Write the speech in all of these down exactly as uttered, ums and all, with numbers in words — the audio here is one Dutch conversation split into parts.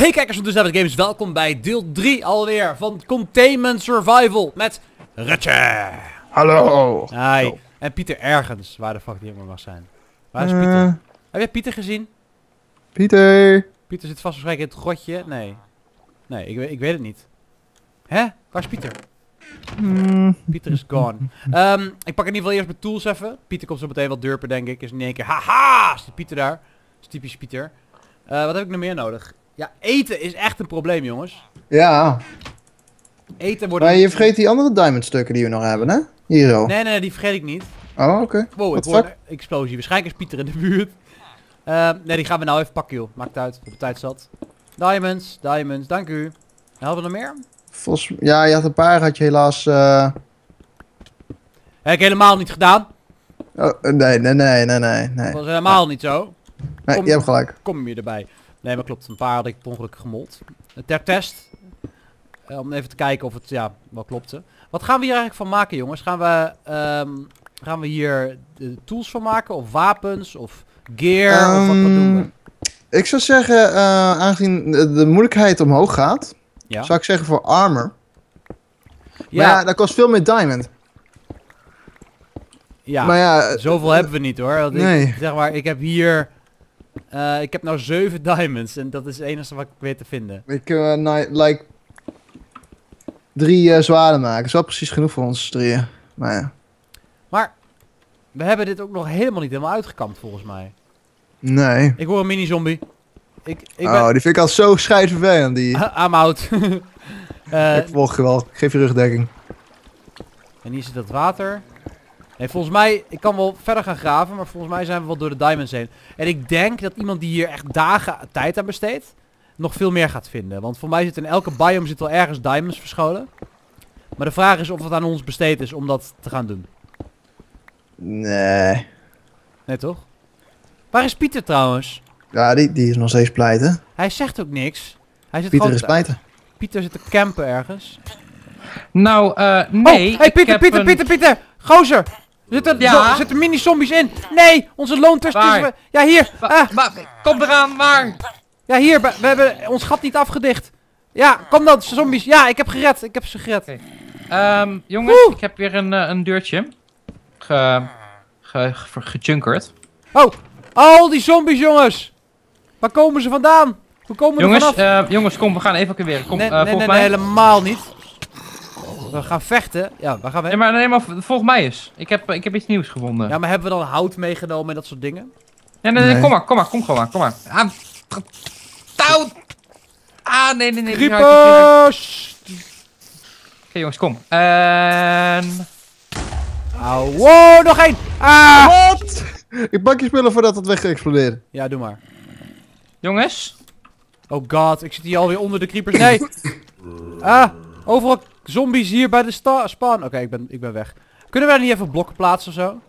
Hey kijkers van Dusdavid Games, welkom bij deel drie alweer van Containment Survival met Rutje. Hallo. Hi. Zo. En Pieter ergens, waar de fuck die ook maar mag zijn. Waar is Uh, Pieter? Heb jij Pieter gezien? Pieter. Pieter zit vast waarschijnlijk in het grotje. Nee. Nee, ik, weet- ik weet het niet. Hè? Waar is Pieter? Mm. Pieter is gone. Um, ik pak in ieder geval eerst mijn tools even. Pieter komt zo meteen wat durpen, denk ik. Is in één keer, haha, is die Pieter daar. Dat is typisch Pieter. Uh, wat heb ik nog meer nodig? Ja, eten is echt een probleem, jongens. Ja, Eten wordt... maar je vergeet die andere diamond stukken die we nog hebben, hè? Hier zo. Nee, nee, die vergeet ik niet. Oh, oké. Okay. Wow, ik What hoor fuck? een explosie. Waarschijnlijk is Pieter in de buurt. Uh, nee, die gaan we nou even pakken, joh. Maakt uit, op de tijd zat. Diamonds, diamonds, dank u. En hadden we nog meer? Volgens... Ja, je had een paar, had je helaas... Uh... Heb ik helemaal niet gedaan. Oh, nee, nee, nee, nee, nee. Dat was helemaal niet zo. Nee, Kom- je hebt gelijk. Kom je erbij. Nee, maar klopt. Een paar had ik per ongeluk gemold. Ter test. Uh, om even te kijken of het, ja, wel klopte. Wat gaan we hier eigenlijk van maken, jongens? Gaan we, um, gaan we hier de tools van maken? Of wapens? Of gear? Um, of wat, wat doen we? Ik zou zeggen, uh, aangezien de, de moeilijkheid omhoog gaat, Ja. zou ik zeggen voor armor. Ja, Maar ja, dat kost veel meer diamond. ja. Maar ja, Zoveel hebben we niet, hoor. Want ik, Nee. zeg maar, ik heb hier... Uh, ik heb nou zeven diamonds. En dat is het enige wat ik weet te vinden. ik kan uh, like drie uh, zwaarden maken. Dat is wel precies genoeg voor ons drieën. Maar ja. Maar we hebben dit ook nog helemaal niet helemaal uitgekampt, volgens mij. Nee. Ik hoor een mini-zombie. Ik, ik ben... Oh, die vind ik al zo scheidvervelend, die. I'm out. uh, Ik volg je wel. Ik geef je rugdekking. en hier zit het water. Nee, volgens mij, ik kan wel verder gaan graven, maar volgens mij zijn we wel door de diamonds heen. En ik denk dat iemand die hier echt dagen tijd aan besteedt, nog veel meer gaat vinden. Want voor mij zit in elke biome zit wel ergens diamonds verscholen. Maar de vraag is of het aan ons besteed is om dat te gaan doen. Nee. Nee, toch? Waar is Pieter trouwens? Ja, die, die is nog steeds pleiten. Hij zegt ook niks. Hij zit Pieter gewoon... is pleiten. Pieter zit te campen ergens. Nou, eh, nee. Oh, hey ik Pieter, heb Pieter, een- Pieter, Pieter! Gozer! Er zitten, Ja? zo- er zitten mini-zombies in! Nee! Onze loonters Waar? tussen... Ja, hier! Wa- Ah, wa- kom eraan, waar? ja, hier! We we hebben ons gat niet afgedicht. Ja, kom dan, zombies. Ja, ik heb gered. Ik heb ze gered. Oké. Ehm, jongens, Woe! ik heb weer een, eh, een deurtje. Ge... Ge... ge gejunkerd. Oh! Al die zombies, jongens! Waar komen ze vandaan? Hoe komen we er Jongens, vanaf? eh, jongens, kom, we gaan evacueren. Kom, nee, eh, nee, nee, volg nee, mij. helemaal niet. We gaan vechten. Ja, waar gaan we Nee, heen? maar, nee, maar v- volg mij eens. Ik heb, ik heb iets nieuws gevonden. Ja, maar hebben we dan hout meegenomen en dat soort dingen? Nee, nee, nee, Nee. kom maar, kom maar, kom gewoon maar, kom maar. Ah, touw! Ah, nee, nee, nee. die houdt- die houdt- Creepers! Oké, jongens, kom. En... Au, wow, nog één! Ah! Wat? Ik pak je spullen voordat het weg explodeert. Ja, doe maar. Jongens? Oh god, ik zit hier alweer onder de creepers. Nee! Ah, overal zombies hier bij de sta- spawn. Oké, ik, ben, ik ben weg. Kunnen we daar niet even blokken plaatsen of zo?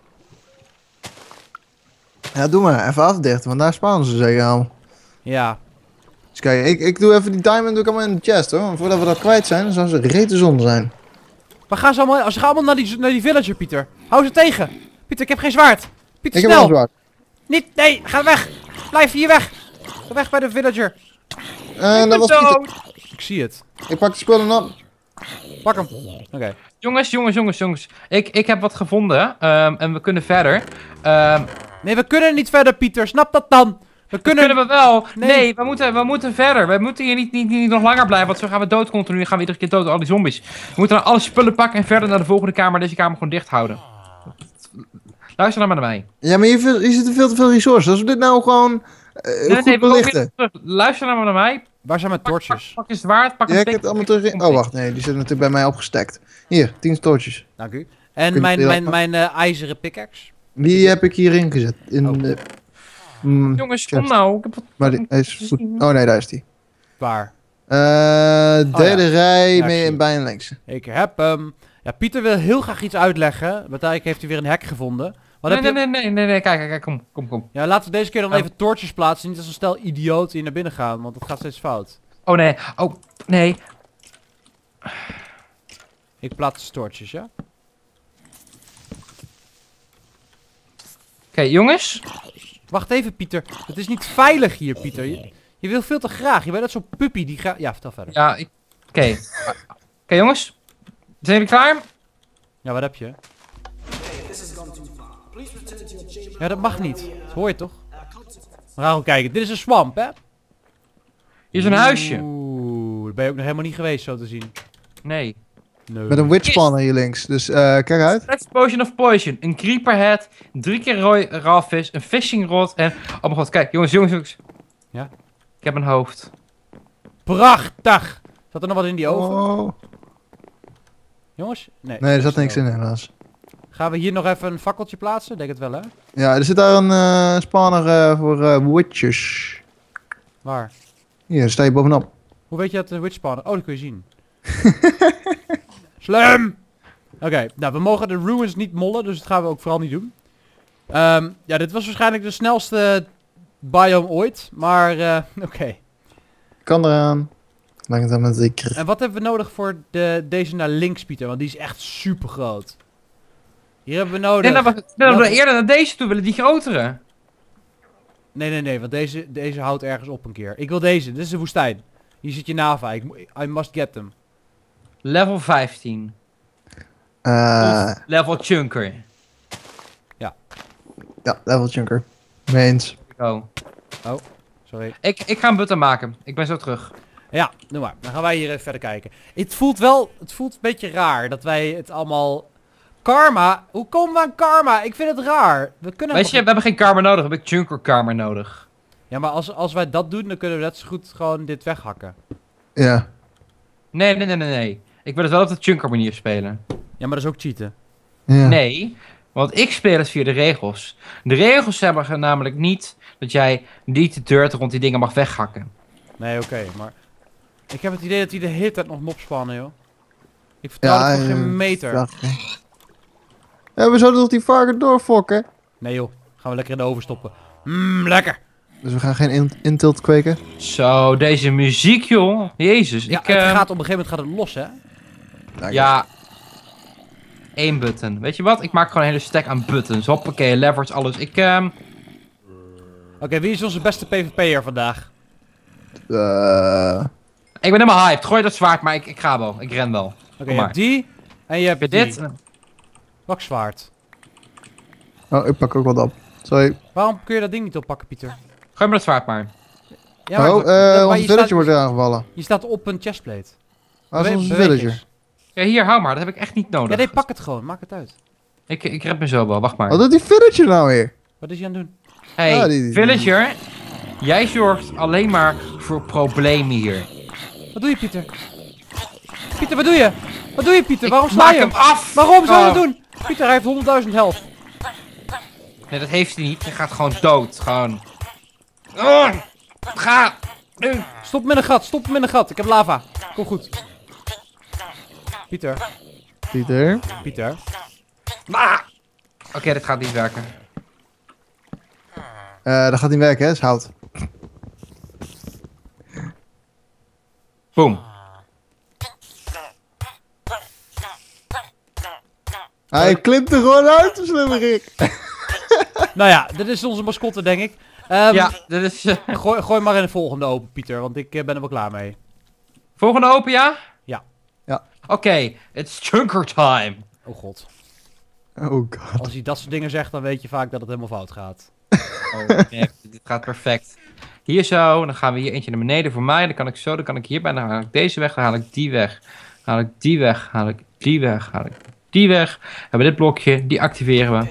Ja, doe maar. Even afdichten, want daar spawnen ze zeker al. Ja. Dus kijk, ik, ik doe even die diamond doe ik allemaal in de chest hoor. Want voordat we dat kwijt zijn, dan zou ze rete zonde zijn. Waar gaan ze allemaal? Ze gaan allemaal naar die, naar die villager, Pieter. Hou ze tegen. Pieter, ik heb geen zwaard. Pieter, Ik heb wel snel. een zwaard. Niet, nee, ga weg. Blijf hier weg. Ga weg bij de villager. En Ik dat ben was Pieter. dood! Ik zie het. Ik pak de spullen op. Pak hem. Oké. Jongens, jongens, jongens, jongens. Ik, ik heb wat gevonden. ehm, en we kunnen verder. Ehm Nee, we kunnen niet verder, Pieter. Snap dat dan? We kunnen... Kunnen we wel? Nee. Nee, we, moeten, we moeten verder. We moeten hier niet, niet, niet nog langer blijven, want zo gaan we dood continu. Dan gaan we iedere keer dood door al die zombies. We moeten dan alle spullen pakken en verder naar de volgende kamer. Deze kamer gewoon dicht houden. Luister nou maar naar mij. Ja, maar hier, veel- hier zitten veel te veel resources. Als we dit nou gewoon eh, Nee, goed nee, we komen belichten. weer terug. Luister nou maar naar mij. Waar zijn mijn Pak, pak, torches? pak je zwaard, pak Ja, een ik heb het allemaal terug in... Oh, wacht. Nee, die zitten natuurlijk bij mij opgestekt. Hier, tien torches. Dank u. En je mijn, veel mijn, afpakken? mijn eh, ijzeren pickaxe. Die heb ik hierin gezet. In Oh. de... mm, Jongens, chest. kom nou. Ik heb wat... Maar die, hij is goed. Oh nee, daar is die. Waar? Eh, derde ja. rij, Ja, ik mee zie in het. bijna links. Ik heb hem. Ja, Pieter wil heel graag iets uitleggen. Uiteindelijk heeft hij weer een hek gevonden. Wat Nee, heb nee, je... nee, nee, nee, nee, kijk, kijk, kijk, kom, kom, kom. Ja, laten we deze keer dan Ja. even torches plaatsen. Niet als een stel idioten die naar binnen gaan, want het gaat steeds fout. Oh nee, oh, nee. Ik plaats torches, ja? Oké, jongens. Wacht even, Pieter. Het is niet veilig hier, Pieter. Je, Je wil veel te graag. Je bent net zo'n puppy die gaat... Ja, vertel verder. Ja, ik... Oké. Oké, okay, jongens. Zijn jullie klaar? Ja, wat heb je? Ja, dat mag niet. Dat hoor je toch? We gaan gewoon kijken. Dit is een swamp, hè? Hier is een huisje. Oeh, daar ben je ook nog helemaal niet geweest, zo te zien. Nee. Nee. Met een witch spawner hier links. Dus eh, kijk uit. Flex Potion of Poison. Een Creeper Head. Drie keer rooi raw vis. Een Fishing Rod. En... Oh mijn god, kijk. Jongens, jongens, jongens. Ja? Ik heb een hoofd. Prachtig! Zat er nog wat in die oven? Oh. Jongens? Nee. Nee, er zat niks in helaas. Gaan we hier nog even een fakkeltje plaatsen? Denk het wel, hè? Ja, er zit daar een eh spawner eh, voor eh, witches. Waar? Hier, daar sta je bovenop. Hoe weet je dat een witch spawner... Oh, dat kun je zien. Slim! Oké, nou, we mogen de ruins niet mollen, dus dat gaan we ook vooral niet doen. Ehm, ja, dit was waarschijnlijk de snelste biome ooit, maar uh, oké. Okay. Kan eraan. Maak het allemaal zeker. En wat hebben we nodig voor de, deze naar links, Pieter? Want die is echt super groot. Hier hebben we nodig... Nee, dat we, dat we eerder naar deze toe willen, die grotere. Nee, nee, nee, want deze, deze houdt ergens op een keer. Ik wil deze, dit is de woestijn. Hier zit je Nava, ik, I must get them. Level vijftien. Uh, Level Chunker. ja, level chunker. Meens. Oh. Oh, sorry. Ik, ik ga een button maken. Ik ben zo terug. Ja, doe maar. Dan gaan wij hier even verder kijken. Het voelt wel, het voelt een beetje raar dat wij het allemaal... Karma? Hoe komen we aan karma? Ik vind het raar. We kunnen Weet je, we hebben geen karma nodig. We hebben Chunker karma nodig. Ja, maar als, als wij dat doen, dan kunnen we net zo goed gewoon dit weghakken. Ja. Nee, nee, nee, nee, nee. Ik wil het wel op de Chunker manier spelen. Ja, maar dat is ook cheaten. Ja. Nee, want ik speel het via de regels. De regels hebben namelijk niet dat jij niet de dirt rond die dingen mag weghakken. Nee, oké, okay, maar... Ik heb het idee dat hij de hele tijd nog mop spannen, joh. Ik vertel Ja, het voor eh, geen meter. dag, hè. Ja, we zouden toch die varken doorfokken? Nee, joh. Gaan we lekker in de oven stoppen. Mmm, lekker. Dus we gaan geen in intilt kweken? Zo, deze muziek, joh. Jezus. Ja, ik, het uh, gaat op een gegeven moment gaat het los, hè? Ja. Eén button. Weet je wat? Ik maak gewoon een hele stack aan buttons. Hoppakee, levers, alles. Ik, ehm... Oké, okay, wie is onze beste PvP'er vandaag? Uh... Ik ben helemaal hyped. Gooi dat zwaard, maar ik, ik ga wel. Ik ren wel. Oké, okay, je hebt die. En je hebt Heb je die. dit? Pak zwaard. Oh, ik pak ook wat op. Sorry. Waarom kun je dat ding niet oppakken, Pieter? Gooi me dat zwaard maar. Ja, oh, maar, uh, maar onze villager wordt aangevallen. Je staat op een chestplate. Waar is Bewe onze beweeg villager? eens. Ja, hier, hou maar. Dat heb ik echt niet nodig. Ja, nee, pak het gewoon. Maak het uit. Ik, ik red me zo wel. Wacht maar. Wat doet die villager nou weer? Wat is hij aan het doen? Hey, Ah, die- die- villager. Jij zorgt alleen maar voor problemen hier. Wat doe je, Pieter? Pieter, wat doe je? Wat doe je, Pieter? Ik Waarom sla maak je hem af! Waarom zou je Oh. dat doen? Pieter, hij heeft honderdduizend health. Nee, dat heeft hij niet. Hij gaat gewoon dood. Gewoon. Oh, ga! Nu! Stop met een gat, stop met een gat. Ik heb lava. Kom goed. Pieter, Pieter. Pieter. Ah! Oké, okay, dit gaat niet werken. Uh, dat gaat niet werken, hè? Dat is hout. Boom. Hij klimt er gewoon uit, de slimmerik. Nou ja, dit is onze mascotte, denk ik. Um, Ja, dit is... Uh... Gooi, gooi maar in de volgende open, Pieter, want ik uh, ben er wel klaar mee. Volgende open, ja? Ja. Ja. Oké, okay, it's chunker time. Oh god. Oh god. Als hij dat soort dingen zegt, dan weet je vaak dat het helemaal fout gaat. Oh, nee, dit gaat perfect. Hier zo, dan gaan we hier eentje naar beneden voor mij. Dan kan ik zo, dan kan ik hierbij, dan haal ik deze weg, dan haal ik die weg. Dan haal ik die weg, haal ik die weg, haal ik die weg. We hebben dit blokje, die activeren we.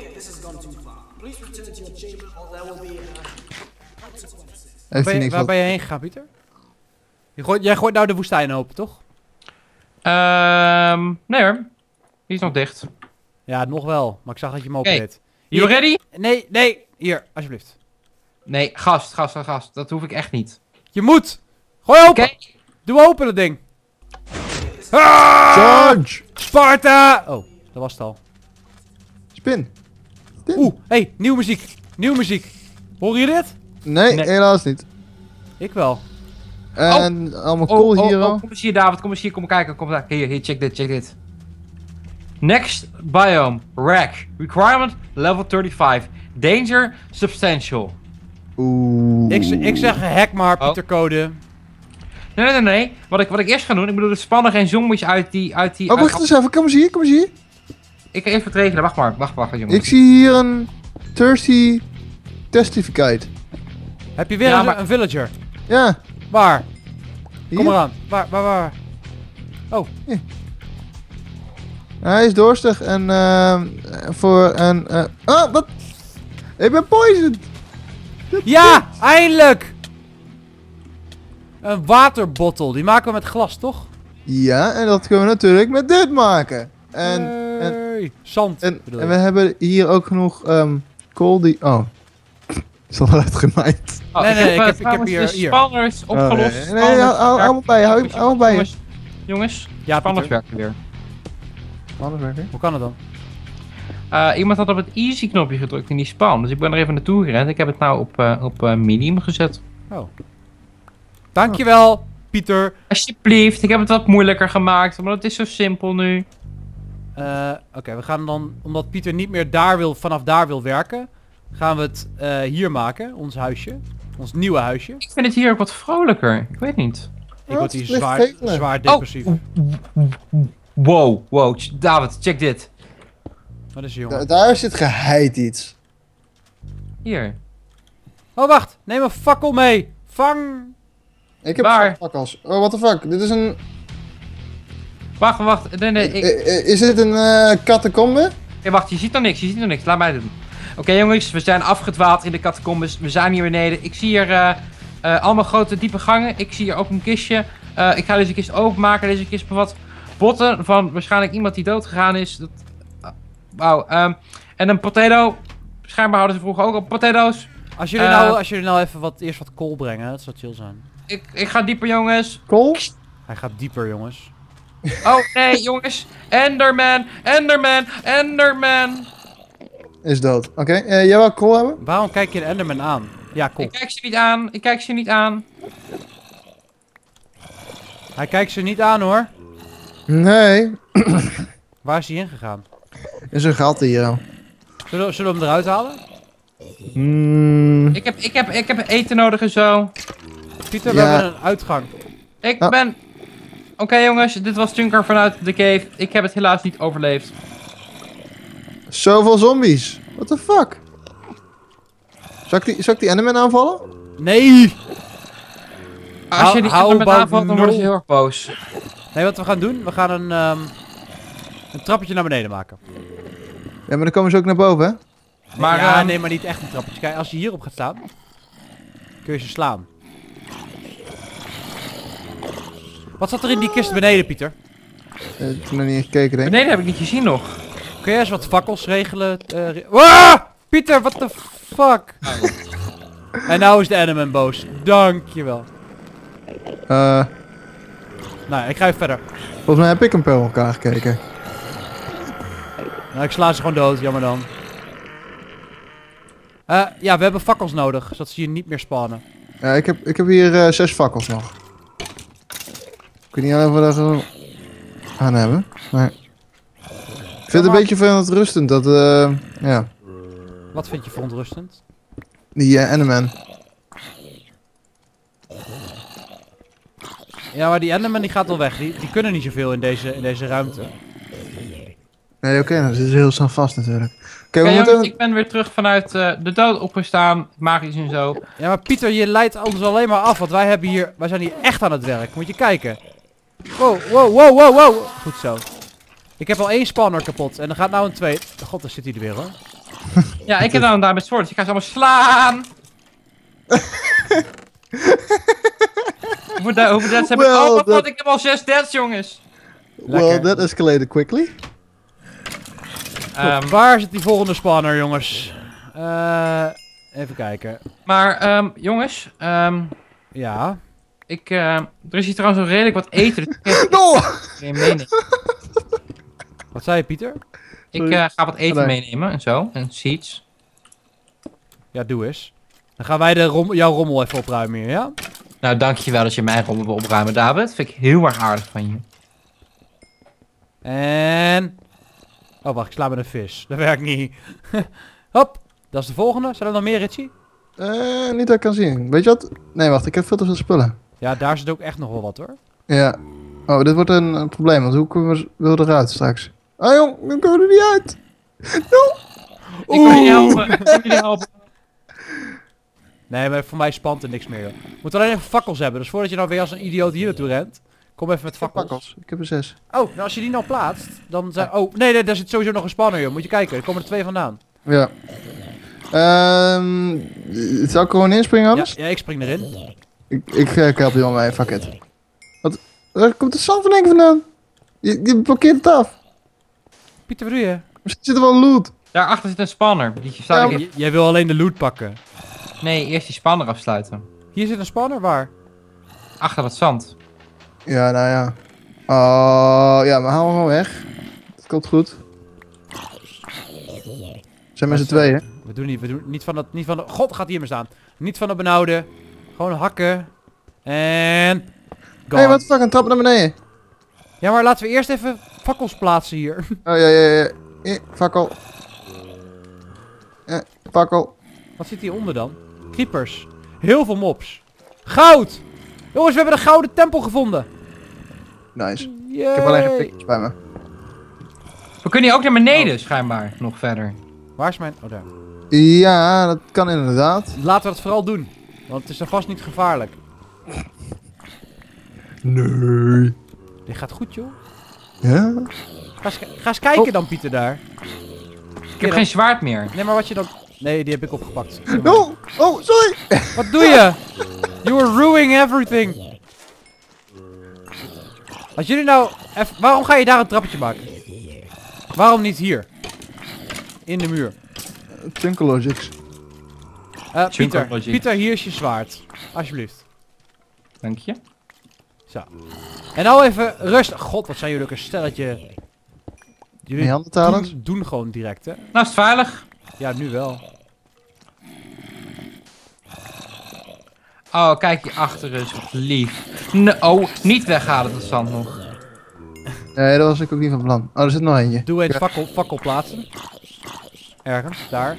Heeft Ben hij je, niks waar wat... ben je heen gegaan, Pieter? Je gooit, jij gooit nou de woestijn open, toch? Ehm, nee hoor. Die is nog dicht. Ja, nog wel. Maar ik zag dat je hem open Oké. deed. You Hier- ready? Nee, nee. Hier, alsjeblieft. Nee, gast, gast, gast, gast. Dat hoef ik echt niet. Je moet. Gooi open. Oké. Doe open dat ding. Ah! Charge! Sparta! Oh, dat was het al. Spin. Oeh, hey, nieuwe muziek. Nieuwe muziek. Hoor je dit? Nee, Nee. helaas niet. Ik wel. En allemaal Oh, kool oh, hier oh, al. kom eens hier, David. Kom eens hier, kom kijken. Kom daar. Hier, hier, check dit, check dit. Next biome, rack. Requirement, level thirty-five. Danger, substantial. Oeh. Ik, z- ik zeg hack maar, Oh. Pieter code. Nee, nee, nee, nee. Wat ik, wat ik eerst ga doen, ik bedoel, er spannen geen zombies uit die... Uit die Oh, wacht uit- eens even. Kom eens hier, kom eens hier. Ik ga even het regelen, wacht maar, wacht, wacht, jongens. Ik zie hier een thirsty testificate. Heb je weer Ja, een, maar- een villager? Ja, Waar? hier. Kom eraan. Waar, waar, waar? Hij is dorstig en ehm voor een... eh ah, wat? Ik ben poisoned. Ja, eindelijk! Een waterbottle. Die maken we met glas, toch? Ja, en dat kunnen we natuurlijk met dit maken. En, en, Hey. Zand. en, bedoel en je. we hebben hier ook genoeg ehm kool die... Oh. Is al uitgemaaid. Oh, Nee, nee, heb, ik eh, heb- ik heb trouwens hier- de hier. spanners opgelost. Oh, nee, nee, nee, hou- hou hou me bij, hou hou- hou me bij. Jongens, jongens, Ja, spanners Pieter. werken weer. Anders werken. Hoe kan het dan? Eh, iemand had op het easy knopje gedrukt in die span, dus ik ben er even naartoe gerend. Ik heb het nou op, uh, op uh, medium gezet. Oh. Dankjewel, Pieter. Alsjeblieft, ik heb het wat moeilijker gemaakt, want het is zo simpel nu. Eh, Oké, we gaan dan, omdat Pieter niet meer daar wil, vanaf daar wil werken, gaan we het eh, hier maken, ons huisje. Ons nieuwe huisje. Ik vind het hier ook wat vrolijker, ik weet niet. Ik word hier het ligt zwaar, velen. zwaar depressief. Oh. Wow, wow, ch- David, check dit. Wat is er, Da- jongen? daar zit geheid iets. Hier. Oh, wacht. Neem een fakkel mee. Vang. Ik heb Waar? fakkels. Oh, what the fuck. Dit is een... Wacht, wacht, nee, nee, ik... I- i- Is dit een eh catacombe? Hey, wacht, je ziet nog niks, je ziet nog niks. Laat mij het doen. Oké jongens, we zijn afgedwaald in de catacombes. We zijn hier beneden. Ik zie hier eh, eh, allemaal grote diepe gangen. Ik zie hier ook een kistje. Eh, ik ga deze kist openmaken. Deze kist bevat botten van waarschijnlijk iemand die dood gegaan is. Dat... ah, Wauw. ehm, en een potato. Schijnbaar hadden ze vroeger ook al potatoes. Als jullie, Eh. nou, als jullie nou even wat, eerst wat kool brengen, dat zou chill zijn. Ik, ik ga dieper jongens. Kool? Hij gaat dieper, jongens. Oh nee jongens. Enderman, Enderman, Enderman. Is dood. Oké, eh, jij wil kool hebben? Waarom kijk je de Enderman aan? Ja, kool. Ik kijk ze niet aan. Ik kijk ze niet aan. Hij kijkt ze niet aan, hoor. Nee. Waar is hij heen gegaan? Is een gat hier. Zullen, we- zullen we hem eruit halen? Mm, Ik heb, ik heb, ik heb eten nodig en zo. Pieter, we Ja. hebben een uitgang. Ik Ah. ben... Oké jongens, dit was Tunker vanuit de cave. Ik heb het helaas niet overleefd. zoveel zombies. What the fuck? Zal ik die, zal ik die Enderman aanvallen? Nee! Als How- je die how Enderman about aanvalt, dan worden ze no? heel erg boos. Nee, wat we gaan doen? We gaan een, ehm, een trappetje naar beneden maken. Ja, maar dan komen ze ook naar boven, hè? Maar, ja, ehm, nee, maar niet echt een trappetje. Kijk, als je hierop gaat staan, kun je ze slaan. Wat zat er in die kist beneden, Pieter? Eh, ik heb nog niet eens gekeken, denk ik. Beneden heb ik niet gezien nog. Kun jij eens wat fakkels regelen? eh, re- Ah! Pieter, what the fuck? En nou is de Enderman boos. Dankjewel. Eh, Nou, ik ga even verder. volgens mij heb ik een per elkaar gekeken. Nou, ik sla ze gewoon dood, jammer dan. Eh, ja, we hebben fakkels nodig, zodat ze hier niet meer spawnen. Ja, ik heb, ik heb hier eh, zes fakkels nog. Ik weet niet of we daar gewoon aan hebben. Maar... Ik vind het een beetje verontrustend dat, eh ja, Wat vind je verontrustend? die eh, Enderman. Ja, maar die Enderman die gaat al weg. Die, die kunnen niet zoveel in deze, in deze ruimte. Nee, oké, dan zitten ze heel snel vast natuurlijk. Oké, Oké we jongens, moeten... ik ben weer terug vanuit eh, de dood opgestaan. Magisch en zo. Ja, maar Pieter, je leidt ons alleen maar af, want wij hebben hier, wij zijn hier echt aan het werk. Moet je kijken. Wow, wow, wow, wow, wow. Goed zo. Ik heb al één spawner kapot en er gaat nou een tweede. God, daar zit hij er weer, hoor. Ja, ik heb nou daar met soort, dus ik ga ze allemaal slaan. Hoeveel da- hoeveel deaths heb ik? Well, Oh, wat, dat- wat, ik heb al zes deaths, jongens. Well, Lekker. that escalated quickly. Ehm, Goed, waar zit die volgende spawner, jongens? Eh, even kijken. maar, ehm, jongens, ehm, Ja. ik, ehm, er is hier trouwens nog redelijk wat eten. Dus ik heb No! geen mening. Wat zei je, Pieter? Ik Sorry. eh, ga wat eten Allee. meenemen en zo. En seeds. Ja, doe eens. Dan gaan wij de rom jouw rommel even opruimen hier, ja? Nou, dankjewel dat je mijn rommel wil opruimen, David. Vind ik heel erg aardig van je. En... Oh, wacht, ik sla met een vis. Dat werkt niet. Hop, dat is de volgende. Zijn er nog meer, Richie? Eh, niet dat ik kan zien. Weet je wat? Nee, wacht. Ik heb veel te veel spullen. Ja, daar zit ook echt nog wel wat hoor. Ja. Oh, dit wordt een, een probleem. Want hoe komen we wil we eruit straks? Ah jong, dan komen we er niet uit. No. Ik wil je helpen. Ik wil je helpen. Nee, maar voor mij spant er niks meer joh. We moeten alleen even fakkels hebben. Dus voordat je nou weer als een idioot hier naartoe rent. Kom even met Ik heb fakkels. fakkels. Ik heb er zes. Oh, nou als je die nou plaatst. Dan zijn... Oh, nee, nee, daar zit sowieso nog een spanner joh. Moet je kijken, er komen er twee vandaan. Ja. Ehm... Zal ik gewoon inspringen Ja, anders? ja, ik spring erin. Ik, ik, eh, ik help je wel mee. Fuck it. Wat? Waar komt de zand van één keer vandaan? Je, je blokkeert het af. Pieter, wat doe je? Misschien zit er wel loot. Daarachter zit een spanner. Die staat Ja, ik J- jij wil alleen de loot pakken. Nee, eerst die spanner afsluiten. Hier zit een spanner, waar? Achter het zand. Ja, nou ja. Oh, ja, maar haal hem gewoon weg. Dat komt goed. Zijn met z'n tweeën. We doen niet, we doen niet van dat, niet van de... God, gaat hier maar staan. Niet van de benauwde. Gewoon hakken. En... Hé, hey, wat de fuck, een trap naar beneden. Ja, maar laten we eerst even fakkels plaatsen hier. Oh, ja, ja, ja. Eh, fakkel. Eh, fakkel. Wat zit hieronder dan? Creepers. Heel veel mobs. Goud! Jongens, we hebben een gouden tempel gevonden. Nice. Yay. Ik heb alleen geen pikjes bij me. We kunnen hier ook naar beneden, schijnbaar. Nog verder. Waar is mijn... Oh, daar. Ja, dat kan inderdaad. Laten we dat vooral doen. Want het is dan vast niet gevaarlijk. Nee. Dit gaat goed, joh. Ja? Ga eens, ga eens kijken Oh. dan, Pieter, daar. Ik heb geen zwaard meer. Nee, maar wat je dan... Nee, die heb ik opgepakt. Oh, oh, sorry. Wat doe je? You are ruining everything. Als jullie nou... eff- Waarom ga je daar een trappetje maken? Waarom niet hier? In de muur. Chunker Logics. Eh Chunker Pieter, logic. Pieter, hier is je zwaard. Alsjeblieft. Dank je. Zo. En nou even rustig. God, wat zijn jullie ook een stelletje. Jullie Neandertalers? doen, doen gewoon direct, hè? Nou is het veilig. Ja, nu wel. Oh, kijk hier achter eens. Wat lief. No, oh, niet weghalen dat zand nog. Nee, dat was ik ook niet van plan. Oh, er zit nog eentje. Doe eens Ja. fakkel, fakkel plaatsen. Ergens, daar.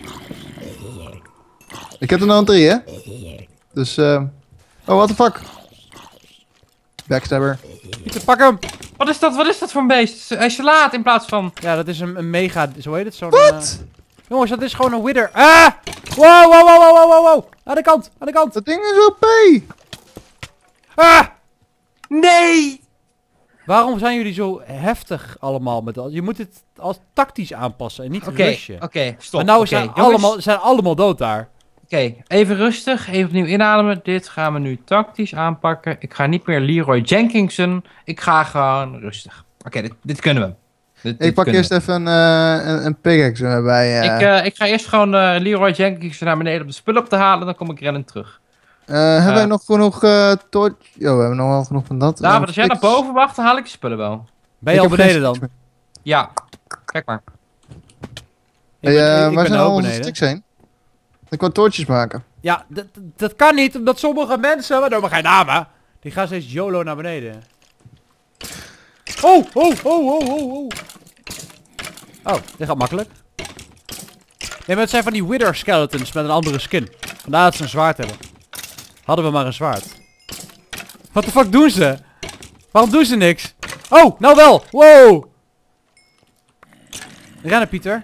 Ik heb er nog een drie, hè? Dus, eh... Oh, what the fuck? Backstabber. Pieter, pak hem! Wat is dat? Wat is dat voor een beest? Hij slaat in plaats van... Ja, dat is een, een mega... Zo heet het? Zo'n... Wat? eh, jongens, dat is gewoon een wither. Ah! Wow, wow, wow, wow, wow, wow, wow. Aan de kant, aan de kant. Dat ding is O P! Ah! Nee! Waarom zijn jullie zo heftig allemaal met dat? Je moet het als tactisch aanpassen en niet Oké, rusje. oké, stop. Maar nou Oké, zijn, jongens. allemaal, zijn allemaal dood daar. Oké, even rustig. Even opnieuw inademen. Dit gaan we nu tactisch aanpakken. Ik ga niet meer Leroy Jenkinson. Ik ga gewoon rustig. Oké, dit, dit kunnen we. Dit, dit Ik pak kunnen eerst even een, eh een, een pickaxe erbij. we. eh. Ik, eh, ik ga eerst gewoon eh, Leroy Jenkinson naar beneden om de spullen op te halen. Dan kom ik rennen terug. Eh, hebben eh. wij nog genoeg uh, torch... Jo, we hebben nog wel genoeg van dat. David, Eh, als jij naar pickaxe. boven wacht, dan haal ik je spullen wel. Ben je Ik al heb geen beneden dan? sticks Ja, kijk maar. meer. Ik ben- Hey, eh, ik waar ben zijn er al ook onze beneden. sticks heen? Ik wil torches maken. Ja, dat- dat kan niet, omdat sommige mensen, maar noemen geen namen, die gaan steeds YOLO naar beneden. Oh, oh, oh, oh, oh, oh. Oh, dit gaat makkelijk. Nee, maar het zijn van die Wither skeletons met een andere skin. Vandaar dat ze een zwaard hebben. Hadden we maar een zwaard. Wat de fuck doen ze? Waarom doen ze niks? Oh, nou wel. Wow. Rennen, Pieter.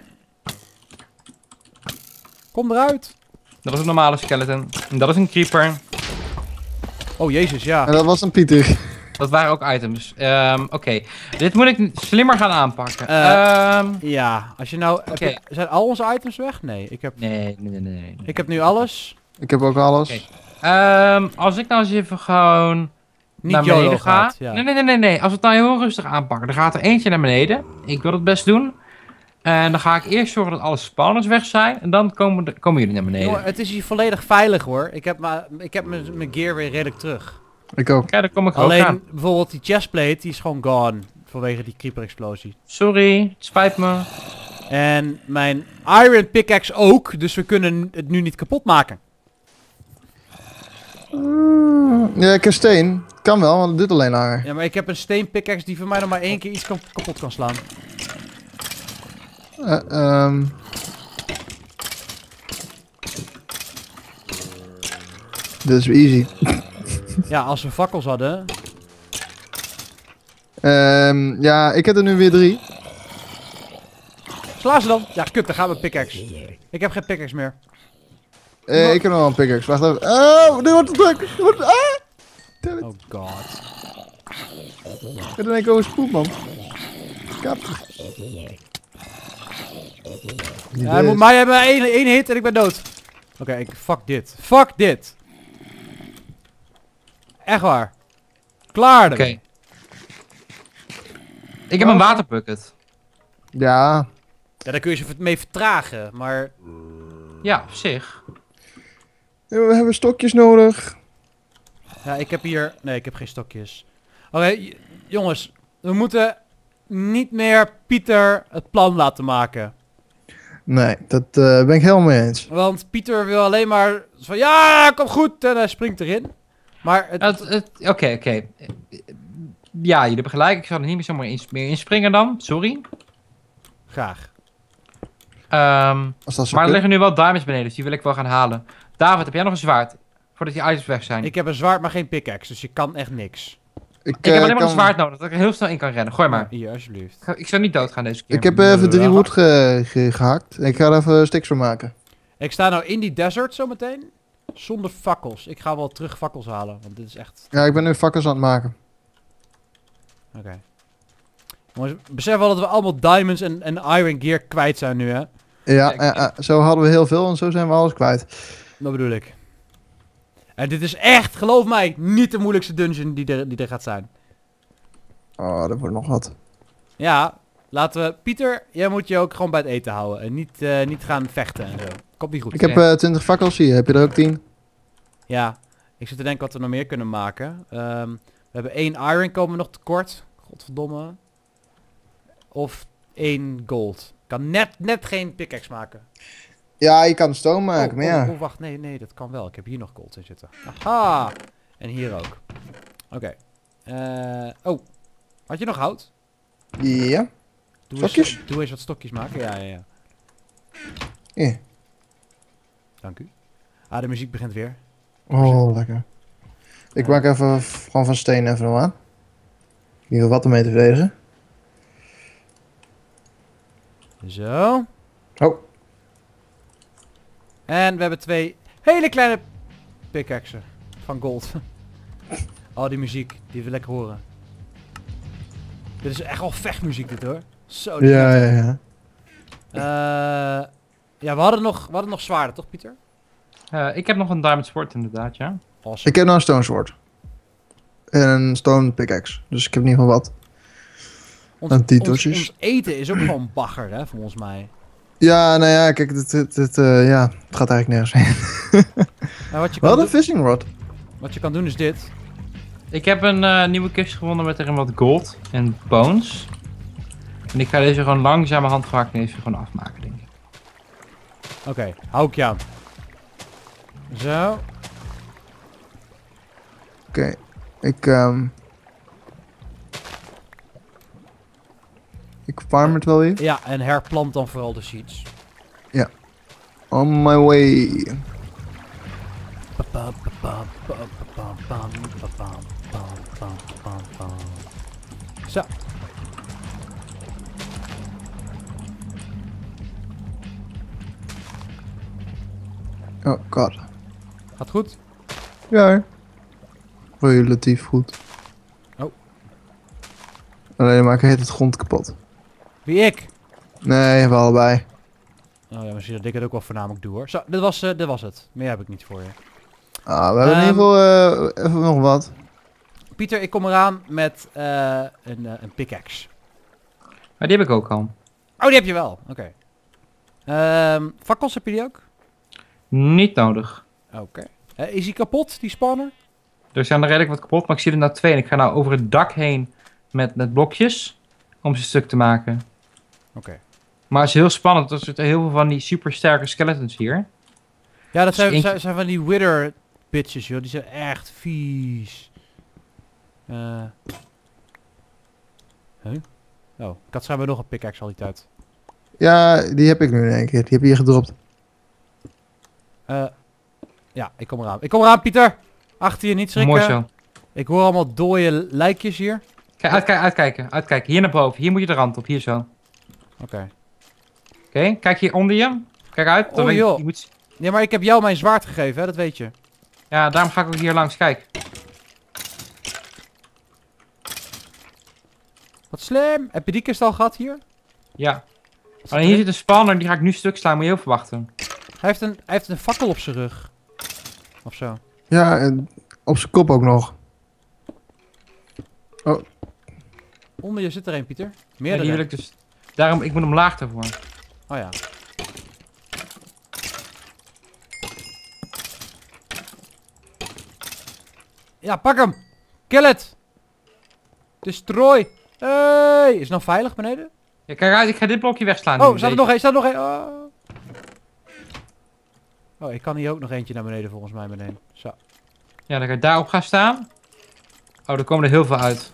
Kom eruit. Dat is een normale skeleton. En dat is een creeper. Oh, jezus, ja. En dat was een Pieter. Dat waren ook items. Ehm, Oké, dit moet ik slimmer gaan aanpakken. Eh, Ehm, Ja, als je nou... heb Oké. je- zijn al onze items weg? Nee, ik heb, nee, nee, nee, nee. nee. ik heb nu alles. Ik heb ook alles. Oké. Ehm, als ik nou eens even gewoon Niet naar YOLO beneden ga. gaat. Ja. Nee, nee, nee, nee, nee. Als we het nou heel rustig aanpakken. Dan gaat er eentje naar beneden. Ik wil het best doen. En dan ga ik eerst zorgen dat alle spawners weg zijn. En dan komen, de, komen jullie naar beneden. Jongen, Oké, het is hier volledig veilig hoor. Ik heb ma- ik heb mijn mijn gear weer redelijk terug. Ik ook. dan kom ik ook Alleen aan. bijvoorbeeld die chestplate, die is gewoon gone. Vanwege die creeper explosie. Sorry, het spijt me. En mijn iron pickaxe ook. Dus we kunnen het nu niet kapot maken. Mm, ja, ik heb steen. Kan wel, want het doet alleen langer. Ja, maar ik heb een steen pickaxe die voor mij nog maar één keer iets kan, kapot kan slaan. Eh, ehm. Dat is easy. Ja, als we fakkels hadden. Ehm, ja, ik heb er nu weer drie. Sla ze dan. Ja, kut, dan gaan we pickaxe. Ik heb geen pickaxe meer. Eh, ik heb nog wel een pickaxe. Wacht even. Oh, dit wordt te druk. Dit wordt... Ah! Damn it. Oh god. Ik ben in één keer overspoeld, man. Kap. Ja, hij moet mij hebben één, één hit en ik ben dood. Oké, ik fuck dit. Fuck dit. Echt waar. Klaar. Oké. Okay. Ik heb een waterbucket. Ja. Ja, daar kun je ze mee vertragen, maar... Ja, op zich. We hebben stokjes nodig. Ja, ik heb hier... Nee, ik heb geen stokjes. Oké, jongens. We moeten niet meer Pieter het plan laten maken. Nee, dat uh, ben ik helemaal mee eens. Want Pieter wil alleen maar van... Ja, kom goed! En hij springt erin. Maar het... Oké, oké. Okay, okay. Ja, jullie hebben gelijk. Ik zal er niet meer zomaar in, meer inspringen dan. Sorry. Graag. Um, Als dat zo maar er kan. liggen nu wel diamonds beneden, dus die wil ik wel gaan halen. David, heb jij nog een zwaard? Voordat die items weg zijn. Ik heb een zwaard, maar geen pickaxe. Dus je kan echt niks. Ik, ik heb uh, alleen maar kan... een zwaard nodig, dat ik er heel snel in kan rennen. Gooi maar. Hier, alsjeblieft. Ik, ik zou niet doodgaan deze keer. Ik heb uh, even drie wood ge ge gehakt. Ik ga er even sticks van maken. Ik sta nou in die desert zometeen. Zonder fakkels. Ik ga wel terug fakkels halen. Want dit is echt... Ja, ik ben nu fakkels aan het maken. Oké. Okay. Jongens, besef wel dat we allemaal diamonds en, en iron gear kwijt zijn nu, hè? Ja, uh, uh, zo hadden we heel veel en zo zijn we alles kwijt. Dat bedoel ik. En dit is echt, geloof mij, niet de moeilijkste dungeon die er, die er gaat zijn. Oh, dat wordt nog wat. Ja, laten we... Pieter, jij moet je ook gewoon bij het eten houden. En niet, uh, niet gaan vechten en zo. Komt niet goed. Ik heb uh, twintig fakkels hier. Heb je er ook tien? Ja, ik zit te denken wat we nog meer kunnen maken. Um, we hebben één iron komen nog tekort. Godverdomme. Of één gold. Ik kan net, net geen pickaxe maken. Ja, je kan stone maken, oh, maar ja. Oh, oh, wacht, nee, nee, dat kan wel. Ik heb hier nog gold in zitten. Aha! En hier ook. Oké. Okay. Uh, oh, had je nog hout? Ja. Doe stokjes? Eens, doe eens wat stokjes maken. Ja, ja, ja. Ja. Dank u. Ah, de muziek begint weer. Oh, lekker. Ik Ja. maak even gewoon van steen even nog aan. Hier wat ermee te verdedigen. Zo. Oh. En we hebben twee hele kleine pickaxen van gold. Oh, die muziek. Die wil ik horen. Dit is echt wel vechtmuziek dit hoor. Zo. die Ja, vet. ja, ja. Uh, ja, we hadden, nog, we hadden nog zwaarden, toch Pieter? Uh, ik heb nog een diamond sword inderdaad, ja. Awesome. Ik heb nou een stone sword. En een stone pickaxe. Dus ik heb in ieder geval wat. Ons, Aan die ons, tosjes. ons eten is ook gewoon bagger, hè, volgens mij. Ja, nou ja, kijk, dit, dit, dit, uh, ja, het gaat eigenlijk nergens heen. Nou, wat, je We kan hadden een doen, fishing rod. wat je kan doen is dit. Ik heb een uh, nieuwe kist gevonden met erin wat gold en bones. En ik ga deze gewoon langzamerhand gehakt en deze gewoon afmaken, denk ik. Oké, okay, hou ik je aan. Zo. Oké. Okay. Ik, um... Ik farm het wel weer. Ja, en herplant dan vooral de seeds. Ja. On my way. Zo. Oh god. Gaat goed? Ja. Relatief goed. Oh. Alleen maar ik heet het grond kapot. Wie ik? Nee, we allebei. Oh ja, misschien dat ik het ook wel voornamelijk doe hoor. Zo, dit was, uh, dit was het. Meer heb ik niet voor je. Ah, we hebben Um, in ieder geval uh, even nog wat. Pieter, ik kom eraan met uh, een, uh, een pickaxe. Maar die heb ik ook al. Oh, die heb je wel. Oké. Okay. Um, fakkels, heb je die ook? Niet nodig. Oké. Okay. Uh, is die kapot, die spawner? Er zijn er redelijk wat kapot, maar ik zie er nou twee. En ik ga nou over het dak heen met, met blokjes om ze stuk te maken. Oké. Okay. Maar het is heel spannend. Er zitten heel veel van die super sterke skeletons hier. Ja, dat zijn, eentje... zijn, zijn van die wither bitches, joh. Die zijn echt vies. Uh. Huh? Oh, ik had schijnbaar nog een pickaxe al die tijd. Ja, die heb ik nu in één keer. Die heb je hier gedropt. Uh, Ja, ik kom eraan. Ik kom eraan, Pieter. Achter je, niet schrikken. Mooi zo. Ik hoor allemaal dode lijkjes hier. Kijk, uitkijken, uitkijken, uitkijken. Hier naar boven. Hier moet je de rand op. Hier zo. Oké, Oké. okay. Kijk hier onder je. Kijk uit. Dan Oh, weet je, joh. je moet... Ja, maar ik heb jou mijn zwaard gegeven, hè? Dat weet je. Ja, daarom ga ik ook hier langs. Kijk. Wat slim. Heb je die kist al gehad hier? Ja. Wat Alleen hier zit een spanner. Die ga ik nu stuk slaan. Moet je heel verwachten. Hij heeft, een, hij heeft een fakkel op zijn rug. Of zo. Ja, en op zijn kop ook nog. Onder je zit er een, Pieter. Ja, Meerdere. die wil ik dus... Daarom, ik moet hem laag ervoor. Oh ja. Ja, pak hem. Kill it. Destroy. Hey. Is het nog veilig beneden? Ja, kijk uit. Ik ga dit blokje wegslaan. Oh, nu, staat er deze. nog één. Staat er nog één. Oh. Oh, ik kan hier ook nog eentje naar beneden volgens mij beneden. Zo. Ja, dan ga ik daarop gaan staan. Oh, er komen er heel veel uit.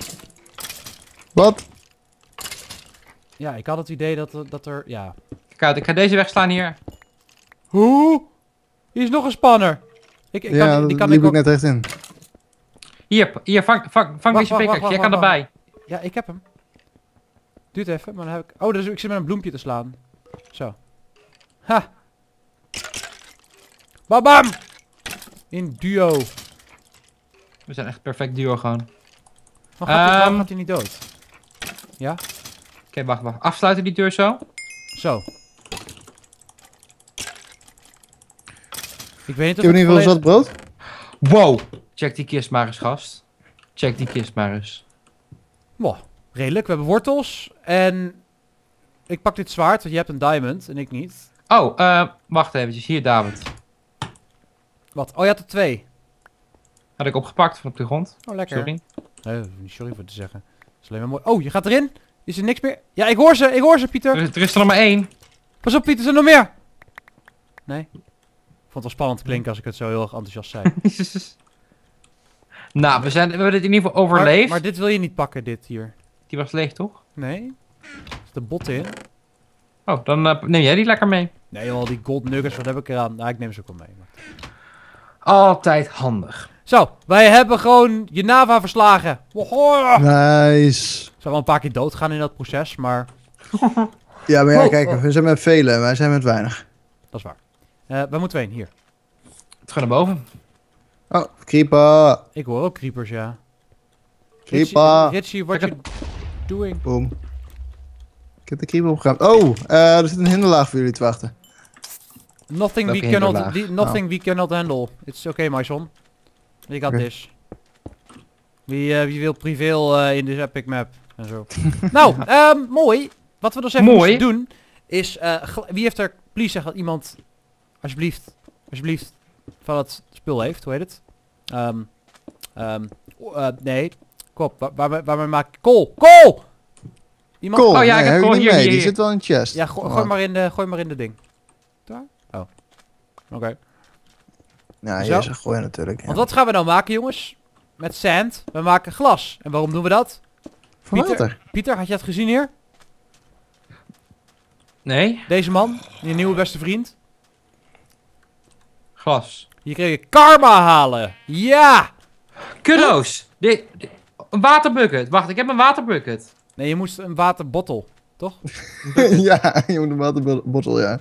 Wat? Ja, ik had het idee dat, er- dat er... Ja. Kijk uit. Ik ga deze wegslaan hier. Hoe? Hier is nog een spanner. Ik, ik ja, kan, die dat kan liep ik ik ook... net echt in. Hier, hier, vang, vang, vang Wacht, deze wacht, pickaxe. wacht, Jij kan wacht, erbij. Ja, ik heb hem. Duurt even, maar dan heb ik... Oh, dus ik zit met een bloempje te slaan. Zo. Ha! Babam! In duo. We zijn echt perfect duo gewoon. Oh, gaat, hij, waarom Ehm. gaat hij niet dood? Ja? Oké, wacht, wacht. Afsluiten die deur zo. Zo. Ik weet niet Ik of heb in ieder geval het zat brood. Wow. Check die kist maar eens, gast. Check die kist maar eens. Wow, redelijk. We hebben wortels. En... Ik pak dit zwaard, want je hebt een diamond en ik niet. Oh, eh, wacht eventjes. Hier, David. Wat? Oh, je had er twee. Had ik opgepakt van op de grond. Oh, lekker. Sorry. Nee, niet sorry voor te zeggen. Dat is alleen maar mooi. Oh, je gaat erin? Is er niks meer? Ja, ik hoor ze. Ik hoor ze, Pieter. Er, is- er is er nog maar één. Pas op, Pieter. Er zijn nog meer. Nee? Ik vond het wel spannend klinken als ik het zo heel erg enthousiast zei. Nou, we, zijn, we hebben dit in ieder geval maar, overleefd. maar dit wil je niet pakken, dit hier. Die was leeg, toch? Nee? Er zit een bot in. Oh, dan eh, neem jij die lekker mee. Nee joh, die gold nuggets, wat heb ik eraan? Nou, ik neem ze ook wel mee. Maar... Altijd handig. Zo, wij hebben gewoon Jenava verslagen. Woho! Nice. Zou wel een paar keer doodgaan in dat proces, maar Ja, maar ja, Oh, kijk, oh. we zijn met velen, wij zijn met weinig. dat is waar. Eh waar moeten we heen? Hier. Het gaat naar boven. Oh, creeper. Ik hoor ook creepers, ja. Creeper. Richie, what Ik you doing? Boom. Ik heb de creeper opgeruimd. Oh, eh, er zit een hinderlaag voor jullie te wachten. Nothing we Welke cannot, hinderlaag? the- nothing we cannot handle. It's okay, my son. We got Oké. this. Wie, eh, wie wil prevail eh, in this epic map en zo. Nou, ehm, mooi. Wat we dus even Mooi. moeten doen is, eh, gel- wie heeft er, please zeg dat iemand, alsjeblieft, alsjeblieft, van het spul heeft, hoe heet het? Ehm, ehm, o- eh, nee, kop, waar, waar, we- waar we maken, kool, kool! Iemand? Cool. Oh ja, nee, ik heb heb kool. niet Hier, mee. hier, Die hier. zit wel in de chest. Ja, go- Oh. gooi, maar in de, gooi maar in de ding. Daar? Oh. Oké. Ja, Zo. hier is een gooien natuurlijk. Ja. Want wat gaan we nou maken, jongens? Met sand. We maken glas. En waarom doen we dat? Voor Pieter? water. Pieter, had je het gezien hier? Nee, Deze man, je nieuwe beste vriend. glas. Hier kreeg je karma halen. Ja! Kuddo's. Dit, dit- een waterbucket. Wacht, ik heb een waterbucket. Nee, je moest een waterbottel, toch? Ja, je moet een waterbottel, ja.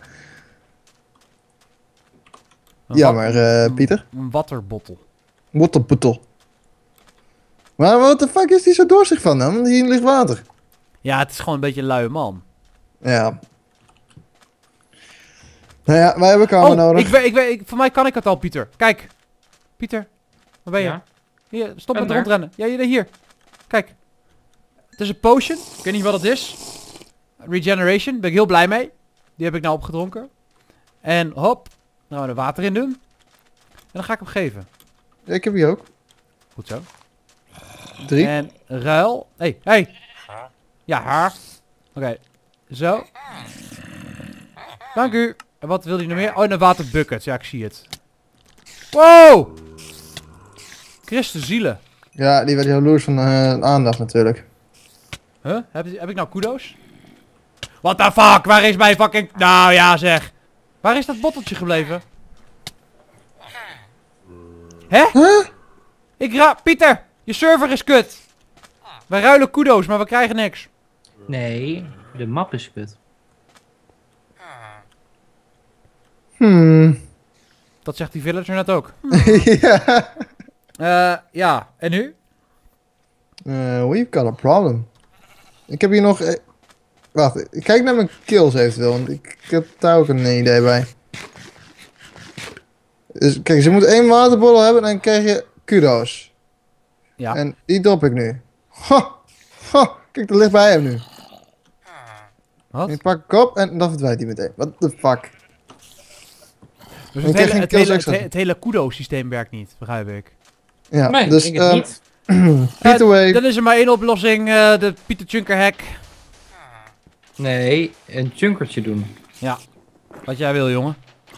Een Ja, wat- maar eh, Pieter? Een waterbottel. Waterbottel. Maar wat de fuck is die zo dorstig van dan? Want hier ligt water. Ja, het is gewoon een beetje een luie man. Ja. Nou ja, wij hebben kamer Oh, nodig. ik weet, ik weet, ik, voor mij kan ik het al, Pieter. Kijk. Pieter, waar ben je? Ja. Hier, stop Ben met er. rondrennen. Ja, hier, hier. Kijk. Het is een potion. Ik weet niet wat het is. Regeneration. Ben ik heel blij mee. Die heb ik nou opgedronken. En hop. Dan gaan we er water in doen. En dan ga ik hem geven. Ja, ik heb hier ook. Goed zo. Drie. En ruil. Hey, hey. Ja, haar. Oké. Zo. Dank u. En wat wil hij nog meer? Oh, en een waterbucket. Ja, ik zie het. Wow. Christus zielen. Ja, die werd jaloers van eh, aandacht natuurlijk. Huh? Heb, heb ik nou kudo's? What the fuck? Waar is mijn fucking... Nou ja zeg. Waar is dat botteltje gebleven? Hè? Huh? Ik ra... Pieter, je server is kut. Wij ruilen kudo's, maar we krijgen niks. Nee, de map is kut. Hmm. Dat zegt die villager net ook. Ja. Eh, ja, en nu? Uh, we've got a problem. Ik heb hier nog... eh, Wacht, ik kijk naar mijn kills eventueel, want ik, ik heb daar ook een idee bij. Dus kijk, ze moet één waterborrel hebben en dan krijg je kudo's. Ja. En die drop ik nu. Ha! Ha! Kijk, er ligt bij hem nu. Wat? Ik pak ik op en dan verdwijnt hij meteen. What the fuck? Dus Ik het krijg hele, geen het kills hele, het, extra. he- het hele kudo-systeem werkt niet, begrijp ik. Ja, Nee, dus ik denk het ehm, niet. Peter Way. Dan is er maar één oplossing, eh, de Pieter Chunker hack. Nee, een chunkertje doen. Wat jij wil, jongen.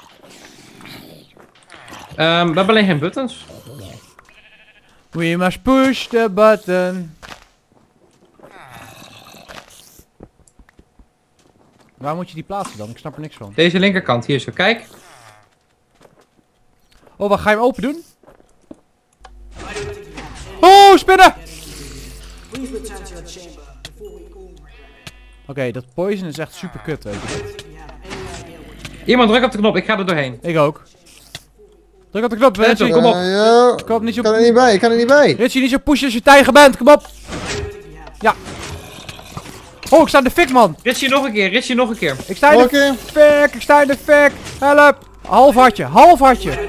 Ehm, we hebben alleen geen buttons. We must push the button. Waar moet je die plaatsen dan? Ik snap er niks van. Deze linkerkant, hier zo, kijk. Oh, wat ga je hem open doen? Oh, spinnen! Oké, dat poison is echt super kut, weet je. Iemand druk op de knop, ik ga er doorheen. Ik ook. Druk op de knop, Net Richie. zo, kom op. Eh, yo. Kom op, niet Ik kan er zo... niet bij, ik kan er niet bij. Richie, niet zo pushen als je tijger bent, kom op! Ja. Oh, ik sta in de fik, man! Ritchie nog een keer, Ritchie nog een keer. Ik sta in Oké. de fik, ik sta in de fik! Help! Half hartje, half hartje!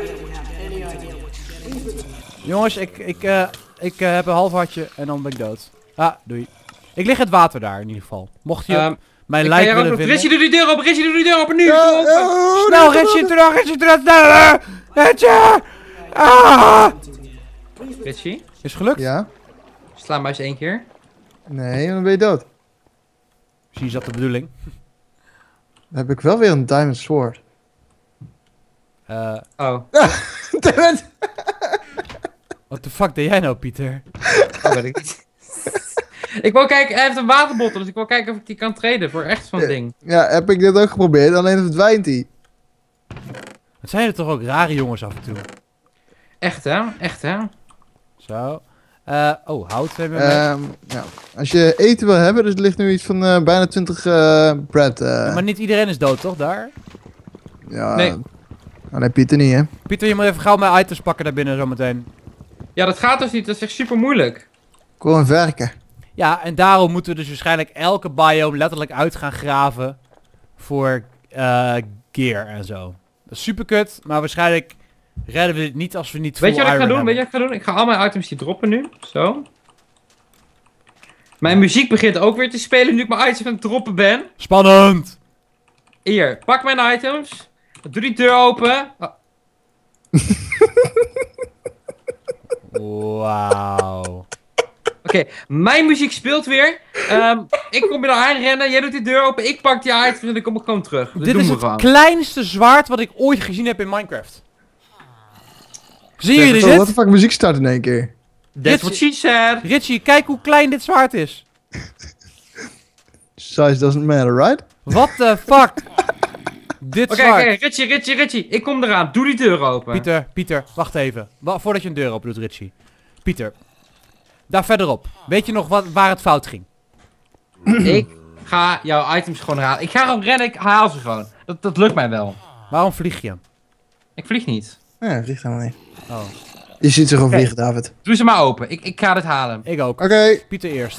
Jongens, ik, ik, eh, ik eh, heb een half hartje en dan ben ik dood. Ah, doei. Ik lig in het water daar, in ieder geval. Mocht je Ehm, mijn ik lijk ga jou willen ook- vinden... Ritchie, doe die deur open, Ritchie, doe die deur open, nu! Ja, Kom op. oh, Snel, nee, Richie, terug, Richie, terug, sneller! Richie! Ah! Ritchie, Is het gelukt? Ja? sla maar eens één keer. Nee, dan ben je dood. Misschien is dat de bedoeling. Dan heb ik wel weer een diamond sword. Eh, Oh, Damn it! wat de fuck deed jij nou, Pieter? dat weet ik niet. Ik wou kijken, hij heeft een waterbottel, dus ik wil kijken of ik die kan traden voor echt zo'n Ja. ding. Ja, heb ik dit ook geprobeerd, alleen verdwijnt hij. Het zijn er toch ook rare jongens af en toe. Echt hè, echt hè. Zo. Eh, oh, hout hebben we mee. Ehm ja. Als je eten wil hebben, dus er ligt nu iets van eh, bijna twintig eh bread. eh. Maar niet iedereen is dood, toch, daar? ja, Nee. Oh, nee, Pieter niet, hè? Pieter, je moet even gauw mijn items pakken daar binnen zometeen. Ja, dat gaat dus niet, dat is echt super moeilijk. Ik wil een werken. Ja, en daarom moeten we dus waarschijnlijk elke biome letterlijk uit gaan graven voor eh, gear en zo. Dat is super kut, maar waarschijnlijk redden we dit niet als we niet Weet je wat ik ga iron doen? Weet je hebben. wat ik ga doen? Ik ga al mijn items hier droppen nu. Zo. Mijn muziek begint ook weer te spelen nu ik mijn items aan het droppen ben. Spannend! Hier, pak mijn items. Doe die deur open. Oh, Wauw. Oké, mijn muziek speelt weer. Ehm, ik kom je daar aanrennen, jij doet die deur open, ik pak die items en dan kom ik gewoon terug. Dat Dit doen is we het gewoon. kleinste zwaard wat ik ooit gezien heb in Minecraft. Zien jullie Oh, wat de dit? fuck, muziek start in één keer. That's what she said. Richie, kijk hoe klein dit zwaard is. Size doesn't matter, right? What the fuck? Dit Oké, zwaard. oké, Richie, Richie, Richie. Ik kom eraan. Doe die deur open. Pieter, Pieter, wacht even. Wa- voordat je een deur open doet, Richie. Pieter, daar verderop. Weet je nog wat, waar het fout ging? Ik ga jouw items gewoon halen. Ik ga gewoon rennen, ik haal ze gewoon. Dat, dat lukt mij wel. Waarom vlieg je? Ik vlieg niet. Ja, vliegt helemaal niet. Oh, Je ziet ze gewoon Oké. vliegen, David. Doe ze maar open. Ik, ik ga dit halen. ik ook. Oké. Pieter eerst.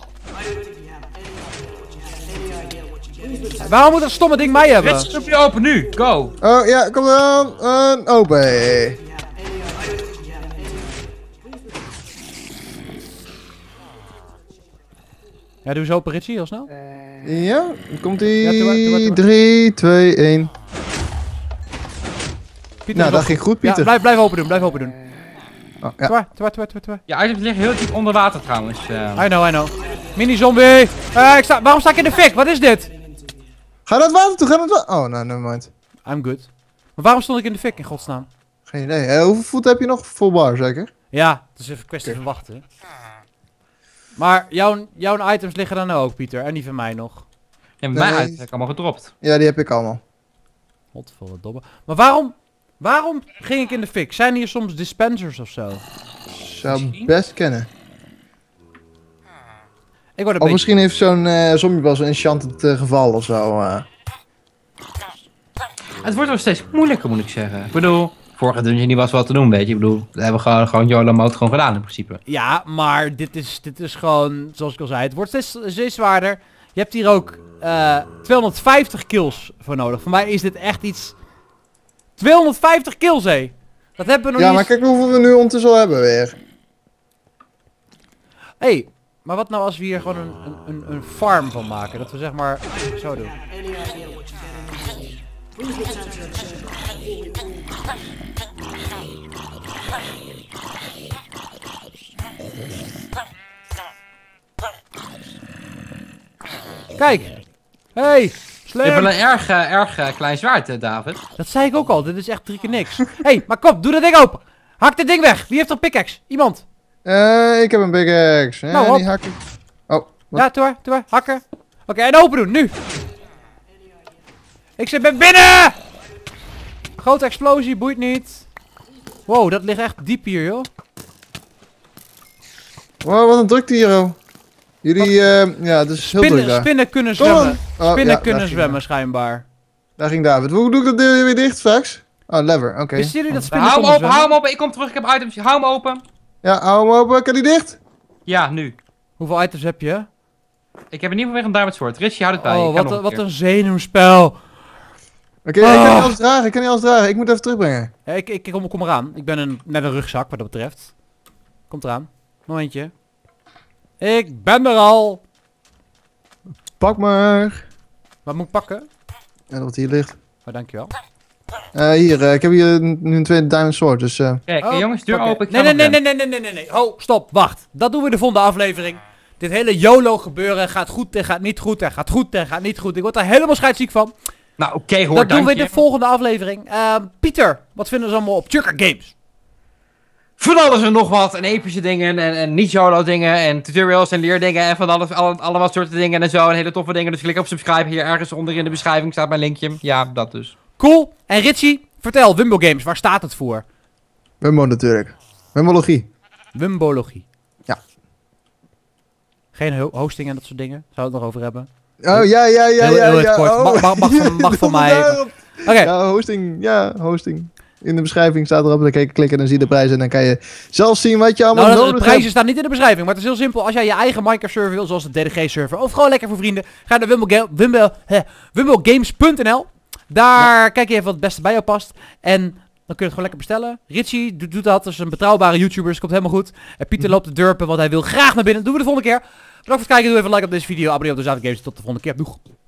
Waarom moet dat stomme ding mij hebben? Richie, doe die open nu. Go. Oh ja, kom dan. En open. Ja, doe eens open, Richie, heel snel. Ja, komt Ja, doe maar, doe maar, doe ie. maar. drie, twee, één. Pieter, Nou, dat wacht. ging goed, Ja, Pieter. blijf, blijf open doen, blijf open doen. Oh, ja. Twa, twa, twa, twa, twa. Je items liggen heel diep onder water trouwens. eh. I know, I know. Mini zombie! Eh, ik sta, waarom sta ik in de fik? Wat is dit? Ga naar het water toe, ga naar het water. Oh, nou, nevermind. I'm good. Maar waarom stond ik in de fik, in godsnaam? Geen idee. Eh, hoeveel voet heb je nog? Full bar, zeker? Ja, het is even een kwestie van wachten. Maar jouw, jouw items liggen dan ook, Pieter. En die van mij nog. Ja, mijn Nee. items heb ik allemaal gedropt. Ja, die heb ik allemaal. Godverdomme. Maar waarom... Waarom ging ik in de fik? Zijn hier soms dispensers of zo? Zou Misschien? best kennen. Ik word een Of beetje... misschien heeft zo'n uh, zombie wel zo'n enchanted uh, geval of zo. Uh. Het wordt nog steeds moeilijker, moet ik zeggen. Ik bedoel, vorige dungeon die was wel te doen, weet je. Ik bedoel, we hebben gewoon, gewoon YOLO mode gewoon gedaan in principe. Ja, maar dit is, dit is gewoon, zoals ik al zei, het wordt steeds, steeds zwaarder. Je hebt hier ook uh, tweehonderdvijftig kills voor nodig. Voor mij is dit echt iets... tweehonderdvijftig kills, hé! Dat hebben we nog Ja, niet maar kijk hoeveel we nu ondertussen al hebben weer. Hé, hey, maar wat nou als we hier gewoon een, een, een, een farm van maken? Dat we zeg maar zo doen. Kijk! Hey! Je Slim! hebt wel een erg, uh, erg uh, klein zwaard, uh, David. Dat zei ik ook al, dit is echt drie keer niks. Hé, hey, maar kom, doe dat ding open! Hak dit ding weg! Wie heeft er een pickaxe? Iemand! Uh, ik heb een big axe. Ja, Nou, hop. die hak ik. Oh, wat? Ja, toe maar, toe maar, hakken. Oké, okay, en open doen, nu! Ik zit ben binnen! Grote explosie, boeit niet. Wow, dat ligt echt diep hier, joh. Wow, wat een drukte hier, oh. Jullie, uh, ja, het is heel druk Spinnen, daar. spinnen kunnen Kom zwemmen. on. Oh, Spinnen ja, kunnen daar ging zwemmen, David. schijnbaar. Daar ging David. Hoe doe ik dat deur weer dicht, Vax? Oh, lever, oké. Wisten jullie dat spinnen Hou hem konden open, hou zwemmen? hem open. Ik kom terug, ik heb items. Hou hem open. Ja, hou hem open. Kan die dicht? Ja, nu. Hoeveel items heb je? Ik heb in ieder geval weer een diamond sword. Richie, houd het bij. Oh, Ik kan wat, nog een, wat keer. een zenuwspel. Oké, ik Oh. kan niet alles dragen. Ik kan niet alles dragen. Ik moet even terugbrengen. Ja, ik, ik, ik kom, kom eraan. Ik ben een, net een rugzak, wat dat betreft. Komt eraan. Momentje. Ik ben er al. Pak maar. Wat moet ik pakken? En wat hier ligt. Oh, dankjewel. Uh, hier, uh, ik heb hier nu een tweede diamond sword, dus... Uh, Kijk, Oh, jongens, deur oké. open. Ik Nee, ga nee, nog nee, rennen. nee, nee, nee, nee, nee. Oh, stop, wacht. Dat doen we de volgende aflevering. Dit hele YOLO gebeuren gaat goed en gaat niet goed en gaat goed en gaat niet goed. Ik word daar helemaal scheidsziek van. Nou, oké, okay, hoor, Dat doen dank we in je. de volgende aflevering. Uh, Pieter, wat vinden ze allemaal op Chucker Games? Van alles en nog wat. En epische dingen en, en niet-YOLO dingen. En tutorials en leerdingen. En van alles, alle, allemaal soorten dingen en zo. En hele toffe dingen. Dus klik op subscribe. Hier ergens onder in de beschrijving staat mijn linkje. Ja, dat dus. Cool. En Richie, vertel, Wimbo Games, waar staat het voor? Wimbo natuurlijk. Wimbologie. Wimbologie. Ja. Geen ho- hosting en dat soort dingen. Zou het nog over hebben? Oh, ja, ja, ja, Heel- ja, heel ja. erg kort. Oh. Mag- mag- mag van- mag van mij. Daarop. Oké. Ja, hosting. Ja, hosting. In de beschrijving staat erop. Dan kan je klikken en dan zie je de prijzen. En dan kan je zelf zien wat je allemaal Nou, de nodig prijzen hebt. staan niet in de beschrijving, maar het is heel simpel. Als jij je eigen Minecraft server wil, zoals de D D G-server, of gewoon lekker voor vrienden, ga naar Wimbo, Ga- Wimbo, hè, wimbogames punt n l. Daar kijk je even wat het beste bij jou past. En dan kun je het gewoon lekker bestellen. Richie doet, doet dat, dat is een betrouwbare YouTuber, dus komt helemaal goed. En Pieter loopt te durpen, want hij wil graag naar binnen. Dat doen we de volgende keer. Bedankt voor het kijken, doe even een like op deze video, abonneer op de Zaterdag Games. Tot de volgende keer. Doeg!